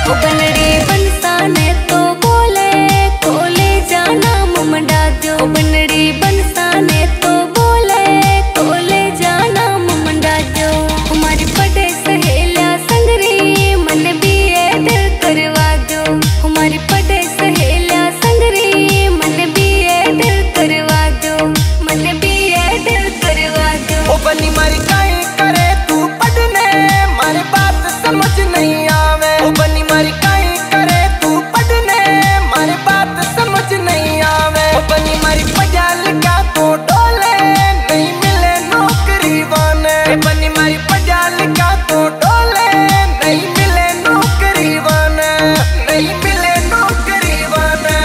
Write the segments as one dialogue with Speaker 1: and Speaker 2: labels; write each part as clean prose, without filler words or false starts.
Speaker 1: ओ बनड़ी बनसाने तो बोले कोले जाना मुमडा जो। बनड़ी बनसाने तो बोले कोले जाना मुमडा जो। हमारी पढ़े सहेलिया संगरी मन भी ऐड करवा दो। हमारी पढ़े सहेलिया संगरी मन भी ऐड करवा दो। मन भी ऐड करवा दो।
Speaker 2: ओ बनी मारी काई करे तू पढ़ने मारे बात समझ नहीं आवे। ओ बनी मारी काई करे तू पढ़ने मारे बात समझ नहीं आवे। ओ बनी मारी पढ़ा लिखा तो डोले नहीं मिले नौकरी वाने। बनी मारी पढ़ा लिखा तो डोले नहीं मिले नौकरी वाने। नहीं मिले नौकरी वाने।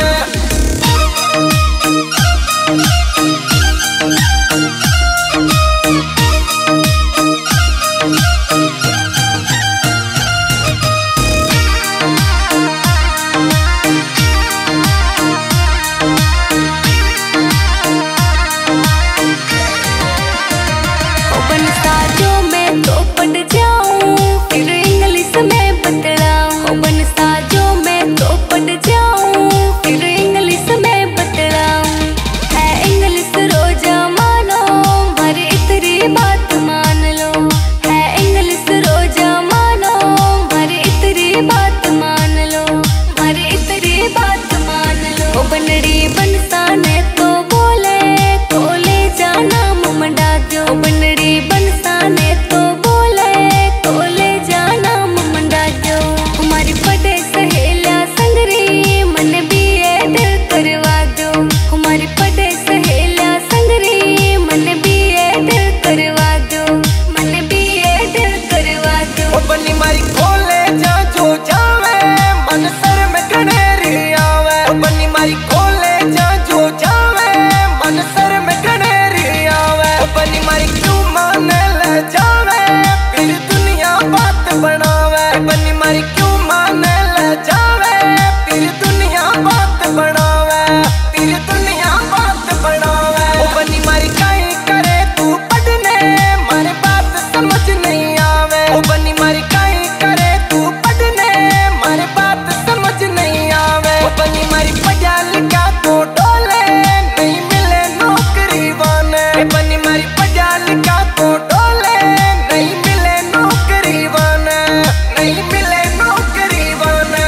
Speaker 1: बनसाजो में तो पढ़ जाऊं फिर इंग्लिश में बतलाऊं। बनसाजो में तो पढ़ जाऊं फिर इंग्लिश में बतलाऊं। है इंग्लिश रोजा मानो मारी इतनी बात मान लो। है इंग्लिश रोजा मानो मारी इतनी बात मान लो। मारी इतनी बात मान लो। ओ बनड़ी बनसाने तो बोले कोले जाना मुमडा जो। बनड़ी बनसाने तो बोले कोले जाना मुमडा जो। हमारी पढ़े सहेलिया संगरी मन भी ऐड करवा दो। हमारी पढ़े सहेलिया संगरी मन भी ऐड करवा दो। मन भी ऐड करवा दो।
Speaker 2: ओ बनी मारी खोले जा जो जावे मन सर में गणेरी आवे। ओ बनी मारी खोले जा जो जावे मन सर में गणेरी आवे। ओ बनी मारी क्यों माने ले जावे फिर दुनिया बात बनावे। बनी मारी क्यों माने ले जावे फिर दुनिया बात बनावे। फिर दुनिया बात बनावे। ओ बनी मारी काई करे तू पढ़ने मारे बात समझ नहीं आवे। ओ बनी मारी काई करे तू पढ़ने मारे बात समझ नहीं आवे। ओ बनी मारी पढ़ा लिखा तो डोले नहीं मिले नौकरी वाने। बनी मारी पढ़ा लिखा तो डोले नहीं मिले नौकरी वाने। नहीं मिले नौकरी वाने।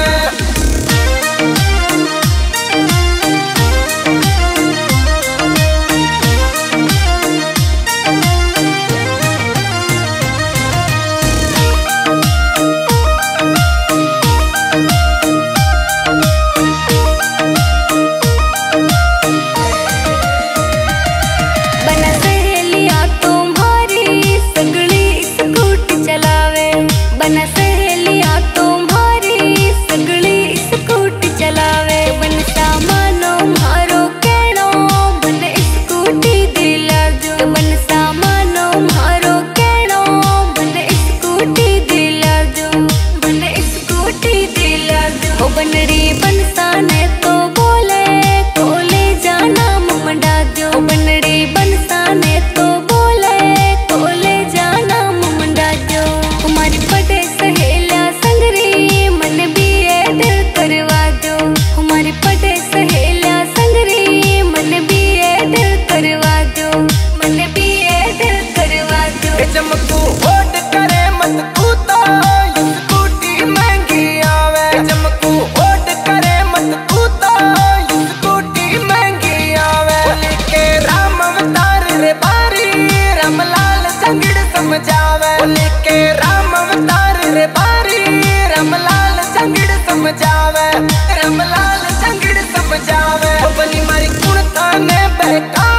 Speaker 1: बना सहेलिया तुम्हारी सगड़ी स्कूटी चलावे। बना सहेलिया तुम्हारी सगड़ी स्कूटी चलावे। बनसा मानो मारो कहनो बन स्कूटी दिला जो। बनसा मानो मारो कहनो बन स्कूटी दिला जो। बन स्कूटी दिला जो। ओ बनड़ी बनसाने तो बोले कोले जाना मुमडा जो। बनड़ी बनसाने तो बोले कोले जाना मुमडा जो। हमारी पढ़े सहेलिया संगरी मन भी ऐड करवा दो। हमारी पढ़े सहेलिया संगरी मन भी ऐड करवा दो। मन भी ऐड करवा दो।
Speaker 2: ए चमकू होट करे मत तू तो ये स्कूटी महंगी आवे। ए चमकू होट करे मत तू तो ये स्कूटी महंगी आवे। बोली के राम अवतार रे बारी रामलाल संगड़ समझावे। बोली के राम अवतार रे बारी रामलाल संगड़ समझावे। रामलाल संगड़ समझावे। ओ बनी मारी कुण थाने बहका